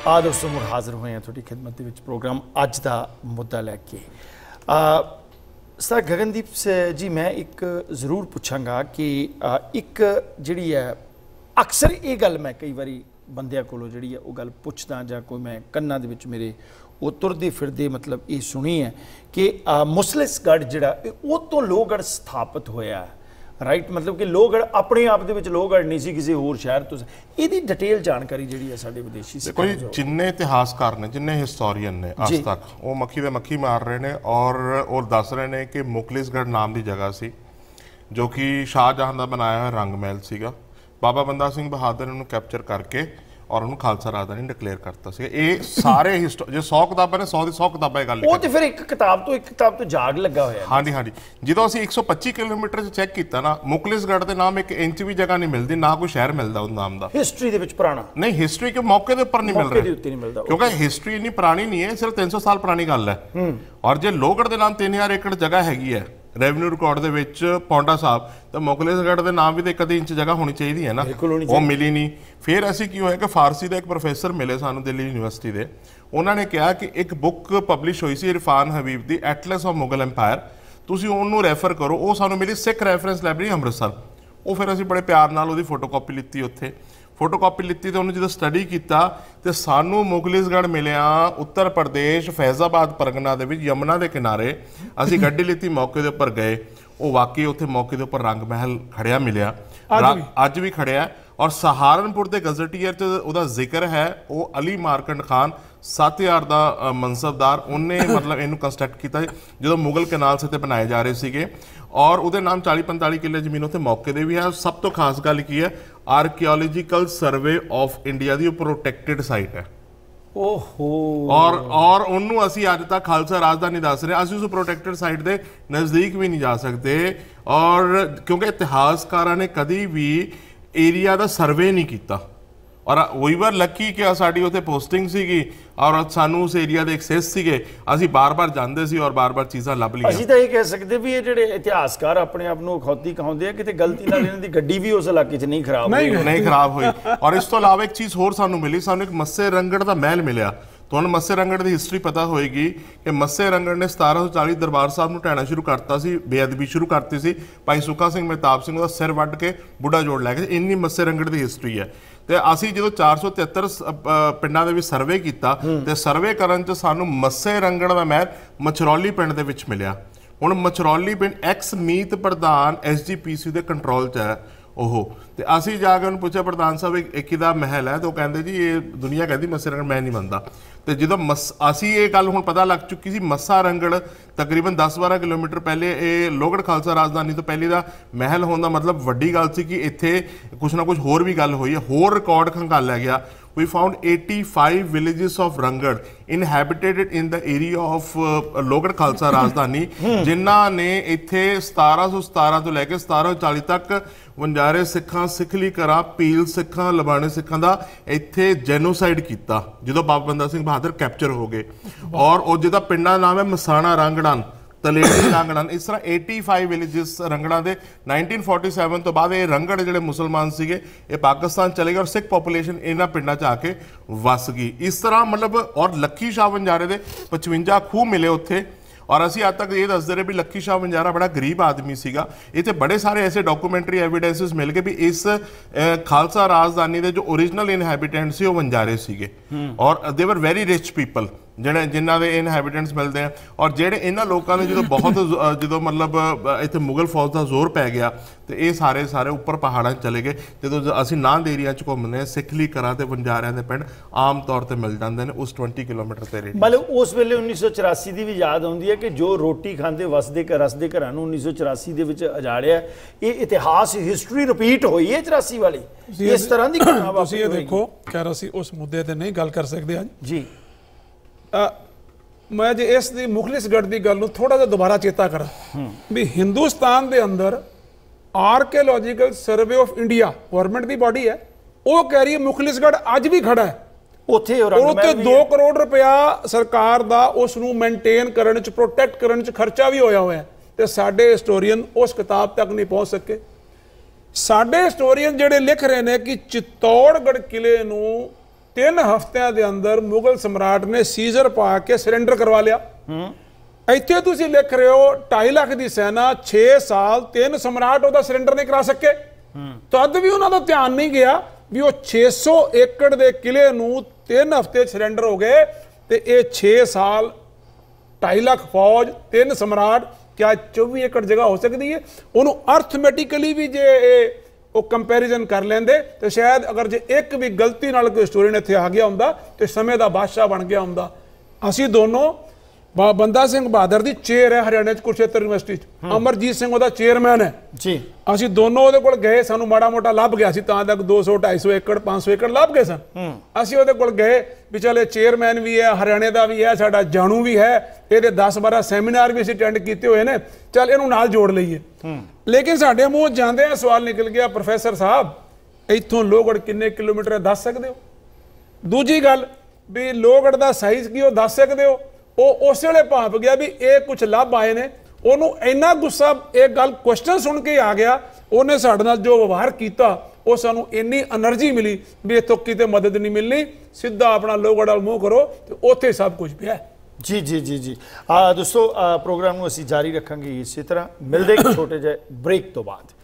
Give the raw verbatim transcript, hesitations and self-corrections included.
आ दोस्तों मुड़ हाजिर हुए हैं थोड़ी खिदमत के विच प्रोग्राम अज का मुद्दा लैके सर गगनदीप से जी मैं एक जरूर पूछांगा कि आ, एक जिहड़ी है अक्सर ये गल मैं कई बारी बंदियां कोलों जिहड़ी है वो गल पुछदा जां कोई मैं कन्नां दे विच मेरे वो तुरदे फिरदे मतलब ये सुनी है कि मुसलिसगढ़ जिहड़ा वो तो लोहगढ़ स्थापित होया है राइट मतलब कि लोहगढ़ अपने आप दे विच लोहगढ़ नहीं सी किसी होर शहर तो इहदी डिटेल जानकारी जिहड़ी है साडे विदेशी कोई जिन्ने इतिहासकार ने जिन्ने हिस्टोरियन ने आज तक वो मक्खी दे मक्खी मार रहे ने और और दस रहे ने कि मुखलिसगढ़ नाम की जगह सी जो कि शाहजहां दा बनाया हुआ रंग महल सीगा बाबा बंदा सिंह बहादुर ने उन्हें कैप्चर करके और उन्होंने खालसा राजधानी डिक्लेयर करता सी ये सारे हिस्टो जो सौ किताबां ने सौ दी सौ किताबां गल वो तो फिर एक किताब तो एक किताब तो जाग लगा होया हाँ जी हाँ जी जो असीं एक सौ पच्ची किलोमीटर च चैक किया ना मुखलिसगढ़ के नाम एक इंच भी जगह नहीं मिलती ना कोई शहर मिलता उस नाम का हिस्टरी दे विच पुराना नहीं हिस्टरी के मौके के उपर नहीं मिल रहा क्योंकि हिस्टरी इन्नी पुरानी नहीं है सिर्फ तीन सौ साल पुरानी गल है और जो लोहगढ़ के नाम तीन हज़ार एकड़ जगह हैगी है रेवन्यू रिकॉर्ड दे विच पौंडा साहब तो मुखलिसगढ़ के नाम भी तो एक अद्धी इंच जगह होनी चाहिए है ना वो मिली नहीं फिर ऐसी की होया कि फारसी का एक प्रोफैसर मिले सानू दिल्ली यूनिवर्सिटी के उन्होंने कहा कि एक बुक पब्लिश हुई सी इरफान हबीब की एटलस ऑफ मुगल एम्पायर तुसीं उन्होंने रैफर करो वो सानू मिली सिख रैफरेंस लाइब्रेरी अमृतसर वो फिर असीं बड़े प्यार नाल उहदी फोटोकॉपी लित्ती उत्थे फोटोकॉपी लित्ती तो उन्होंने जो स्टडी किया तो सानू मुखलिसगढ़ मिलिया उत्तर प्रदेश फैजाबाद परगना दे विच यमुना के किनारे असीं गड्डी लित्ती मौके के उपर गए वो वाकई उत्थे मौके के उपर रंग महल खड़िया मिलिया अज भी खड़िया और सहारनपुर के गजटियर च उहदा जिक्र है वो अली मारकंड खान सत्त हज़ार का मनसबदार उन्हें मतलब इनू कंस्ट्रक्ट किया जो मुगल कैनाल से बनाए जा रहे थे और उहदे नाम चाली पंताली किले जमीन उत्थे मौके दे भी है सब तो खास गल की है आर्कियोलॉजिकल सर्वे ऑफ इंडिया की प्रोटेक्टेड साइट है ओहो और और उन्होंने असी अज तक खालसा राजधानी दस रहे असी उस प्रोटेक्टेड साइट के नज़दीक भी नहीं जा सकते और क्योंकि इतिहासकारां ने कभी भी एरिया का सर्वे नहीं किया और वही बार लकी कि साड़ी उत्थे पोस्टिंग सीगी और सानू उस एरिया के एक्सेस सीगे असी बार बार जाते सी और बार बार चीज़ां लभ लईआं असीं तां ये कह सकते भी ये जिहड़े इतिहासकार अपने आप नूं अखौती कहाउंदे आ किते गलती नाल इन्हां दी गड्डी भी उस इलाके च नहीं खराब नहीं नहीं खराब हुई और इस तो अलावा एक चीज़ होर सानू मिली सानू एक मस्से रंगड़ का महल मिलिया तुहानूं मस्से रंगड़ की हिस्टरी पता होएगी कि मस्से रंगड़ ने सतारह सौ चालीस दरबार साहब नूं ढाणा शुरू करता सी बेअदबी शुरू करती सी भाई सुखा सिंह महताब सिंह उहदा सिर वड्ड के बुढ़ा जोड़ लै गए इन्नी मस्से रंगड़ की हिस्टरी है तो असी जो चार सौ तिहत्तर पिंडां दे विच सर्वे किया तो सर्वे करन च सानू मस्से रंगड़ का महल मछरौली पिंड दे विच मिलिया हुण मछरौली पिंड एक्स मीत प्रधान एस जी पी सी के कंट्रोल च है ओहो तो असी जाके उन्होंने पूछा प्रधान साहब एक एक दा महल है तो कहते जी ये दुनिया कहती मस्से रंगड़ मैं नहीं मनता तो जो मस असी ये गल हुण पता लग चुकी सी मस्सा रंगड़ तकरीबन दस बारह किलोमीटर पहले ये लोहगढ़ खालसा राजधानी तो पहले का महल होने का मतलब वड्डी गल सी कि इत्थे कुछ ना कुछ होर भी गल हुई है होर रिकॉर्ड खंगालिया गया we found eighty-five villages of Rangad inhabited in the area of uh, Lohgarh Khalsa राजधानी जिन्हां ने इत्थे सतारह सौ सतारह तो लैके सतारह सौ चालीस तक वंजारे सिखां सिखली करा पील सिखां लबाने सिखां दा इत्थे जेनोसाइड किया जो बाबा बंदा सिंह बहादुर कैप्चर हो गए और वो जिहदा पिंडा नाम है मसाणा रांगड़ान तलेटी रांगड़ान इस तरह पचासी विलेजेस रंगड़ा के नाइनटीन फोर्टी सैवन तो बाद ये रंगड़ जिहड़े मुसलमान सीगे ये पाकिस्तान चले गए और सिख पॉपूलेशन इन्हां पिंडां च आके वस गई इस तरह मतलब और लक्की शाह वंजारे के पचवंजा खूह मिले उत्थे और असी अज तक ये दसते रहे भी लक्की शाह वंजारा बड़ा गरीब आदमी सीगा इत्थे बड़े सारे ऐसे डॉक्यूमेंटरी एविडेंसिस मिल गए भी इस खालसा राजधानी के जो ओरिजिनल इनहैबिटेंट से वंजारे सीगे और they were very rich people जिन्हें जिन्हों के इनहैबिटेंट्स मिलते हैं और जेडे इन्हों लोगों ने जो बहुत जो मतलब इतने मुगल फौज का जोर पै गया तो ये सारे सारे उपर पहाड़ों चले गए जो असी नांद एरिया च घूमने सिखली करा तो वंजारियां के पिंड आम तौर पर मिल जाते हैं उस ट्वेंटी किलोमीटर से रेडियस मतलब उस वेले उन्नीस सौ चौरासी की भी याद आती है कि जो रोटी खाते वसते रसते घर उन्नीस सौ चौरासी के अजाड़िया ये इतिहास हिस्टरी रिपीट हुई है चौरासी वाली इस तरह की घटना देखो खैर असी उस मुद्दे पर नहीं गल कर सकते अज जी आ, मैं जो इस दी मुखलिसगढ़ की गल थोड़ा जा दोबारा चेता करा भी हिंदुस्तान के अंदर archaeological survey of India government की बॉडी है वो कह रही है मुखलिसगढ़ अज भी खड़ा है उत्थे उत्थे दो करोड़ रुपया सरकार का उसनूं मेनटेन करने च प्रोटेक्ट करने च खर्चा भी होया हुआ है तो साडे हिस्टोरीयन उस किताब तक नहीं पहुँच सके साडे हिस्टोरीयन जिहड़े लिख रहे हैं कि चित्तौड़गढ़ किले नूं ਤਿੰਨ ਹਫ਼ਤਿਆਂ ਦੇ ਅੰਦਰ ਮੁਗਲ ਸਮਰਾਟ ਨੇ ਸੀਜ਼ਰ ਪਾ ਕੇ ਸਰੈਂਡਰ ਕਰਵਾ ਲਿਆ। ਇੱਥੇ ਤੁਸੀਂ ਲਿਖ ਰਹੇ ਹੋ ਢਾਈ ਲੱਖ ਦੀ ਸੈਨਾ, ਛੇ ਸਾਲ, ਤਿੰਨ ਸਮਰਾਟ ਉਹਦਾ ਸਰੈਂਡਰ ਨਹੀਂ ਕਰਾ ਸਕੇ। ਤਦ ਵੀ ਉਹਨਾਂ ਦਾ ਧਿਆਨ ਨਹੀਂ ਗਿਆ ਵੀ ਉਹ ਛੇ ਸੌ ਏਕੜ ਦੇ ਕਿਲੇ ਨੂੰ ਤਿੰਨ ਹਫ਼ਤੇ ਸਰੈਂਡਰ ਹੋ ਗਏ ਤੇ ਇਹ ਛੇ ਸਾਲ, ਢਾਈ ਲੱਖ ਫੌਜ, ਤਿੰਨ ਸਮਰਾਟ, ਕਿਆ ਚੌਵੀ ਏਕੜ ਜਗ੍ਹਾ ਹੋ ਸਕਦੀ ਹੈ? ਉਹਨੂੰ ਅਰਥਮੈਟਿਕਲੀ ਵੀ ਜੇ ਇਹ ਉਹ ਕੰਪੈਰੀਜ਼ਨ ਕਰ ਲੈਂਦੇ ਤੇ ਸ਼ਾਇਦ ਅਗਰ ਜੇ ਇੱਕ ਵੀ ਗਲਤੀ ਨਾਲ ਕੋਈ ਹਿਸਟੋਰੀਅਨ ਇੱਥੇ ਆ ਗਿਆ ਹੁੰਦਾ ਤੇ ਸਮੇਂ ਦਾ ਬਾਦਸ਼ਾਹ ਬਣ ਗਿਆ ਹੁੰਦਾ। ਅਸੀਂ ਦੋਨੋਂ ਬੰਦਾ ਸਿੰਘ ਬਹਾਦਰ ਦੀ ਚੇਅਰ ਹੈ ਹਰਿਆਣਾ ਚ ਕੁਰੂਕਸ਼ੇਤਰ ਯੂਨੀਵਰਸਿਟੀ ਚ, ਅਮਰਜੀਤ ਸਿੰਘ ਉਹਦਾ ਚੇਅਰਮੈਨ ਹੈ ਜੀ। ਅਸੀਂ ਦੋਨੋਂ ਉਹਦੇ ਕੋਲ ਗਏ, ਸਾਨੂੰ ਮਾੜਾ ਮੋਟਾ ਲੱਭ ਗਿਆ ਸੀ ਤਾਂ ਤੱਕ ਦੋ ਸੌ ਢਾਈ ਸੌ ਏਕੜ ਪੰਜ ਸੌ ਏਕੜ ਲੱਭ ਗਏ ਸਨ। ਅਸੀਂ ਉਹਦੇ ਕੋਲ ਗਏ ਵੀ ਚਲੇ ਚੇਅਰਮੈਨ ਵੀ ਹੈ, ਹਰਿਆਣੇ ਦਾ ਵੀ ਹੈ, ਸਾਡਾ ਜਾਣੂ ਵੀ ਹੈ, ਇਹਦੇ ਦਸ ਬਾਰਾਂ ਸੈਮੀਨਾਰ ਵੀ ਅਸੀਂ ਅਟੈਂਡ ਕੀਤੇ ਹੋਏ ਨੇ, ਚੱਲ ਇਹਨੂੰ ਨਾਲ ਜੋੜ ਲਈਏ। ਲੇਕਿਨ ਸਾਡੇ ਮੂੰਹ ਜਾਂਦੇ ਆ ਸਵਾਲ ਨਿਕਲ ਗਿਆ, ਪ੍ਰੋਫੈਸਰ ਸਾਹਿਬ ਇੱਥੋਂ ਲੋਹਗੜ੍ਹ ਕਿੰਨੇ ਕਿਲੋਮੀਟਰ ਹੈ ਦੱਸ ਸਕਦੇ ਹੋ? ਦੂਜੀ ਗੱਲ ਵੀ ਲੋਹਗੜ੍ਹ ਦਾ ਸਾਈਜ਼ ਕੀ ਉਹ ਦੱਸ ਸਕਦੇ ਹੋ? ਉਹ ਉਸ ਵੇਲੇ ਭਾਂਪ ਗਿਆ ਵੀ ਇਹ ਕੁਝ ਲੱਭ ਆਏ ਨੇ। ਉਹਨੂੰ ਇੰਨਾ ਗੁੱਸਾ ਇਹ ਗੱਲ ਕੁਐਸਚਨ ਸੁਣ ਕੇ ਆ ਗਿਆ, ਉਹਨੇ ਸਾਡੇ ਨਾਲ ਜੋ ਵਿਵਹਾਰ ਕੀਤਾ ਉਹ ਸਾਨੂੰ ਇੰਨੀ એનર્ਜੀ ਮਿਲੀ ਵੀ ਇੱਥੋਂ ਕਿਤੇ ਮਦਦ ਨਹੀਂ ਮਿਲਣੀ, ਸਿੱਧਾ ਆਪਣਾ ਲੋਹਗੜ੍ਹ ਵੱਲ ਮੂੰਹ ਕਰੋ ਤੇ ਉੱਥੇ ਸਭ ਕੁਝ ਪਿਆ। ਜੀ ਜੀ ਜੀ ਜੀ ਆ ਦੋਸਤੋ, ਪ੍ਰੋਗਰਾਮ ਨੂੰ ਅਸੀਂ ਜਾਰੀ ਰੱਖਾਂਗੇ ਇਸੇ ਤਰ੍ਹਾਂ। ਮਿਲਦੇ ਇੱਕ ਛੋਟੇ ਜਿਹੇ ਬ੍ਰੇਕ ਤੋਂ ਬਾਅਦ।